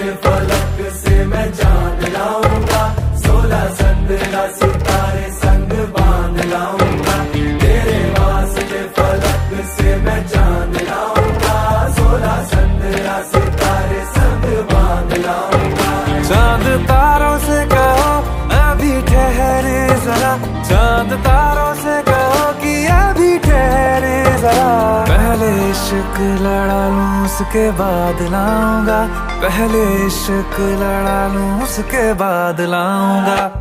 के फलक से मैं चांद लाऊंगा, 16 संदरा सितारे संग बांध लाऊंगा। तेरे वास्ते फलक से मैं चांद लाऊंगा, 16 संदरा सितारे संग बांध लाऊंगा। चांद तारों से कहो अभी ठहरे जरा, चांद तारों से कहो कि अभी ठहरे जरा। पहले इश्क लड़ा लूं उसके बाद लाऊंगा, पहले इश्क लड़ा लूं उसके बाद लाऊंगा।